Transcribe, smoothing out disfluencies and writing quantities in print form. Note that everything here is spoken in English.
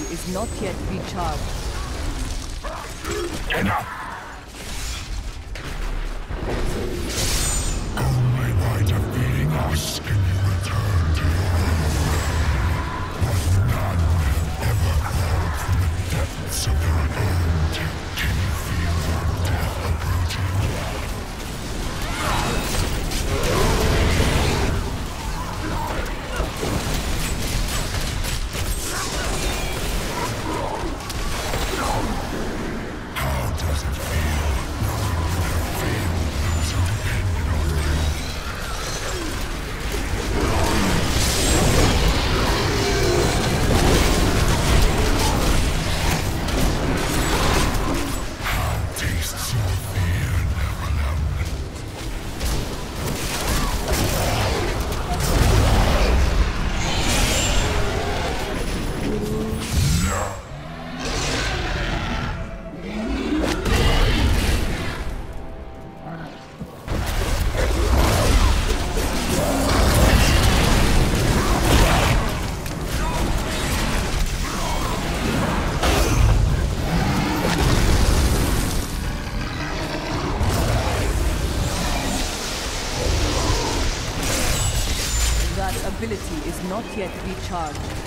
is not yet recharged. Enough! Only by defeating us can you return to your home. But none have ever crawled from the depths of their own. Can you feel your death approaching? How does it feel knowing you have failed those who depended on you? How tastes your fear, Nephilim? That ability is not yet recharged.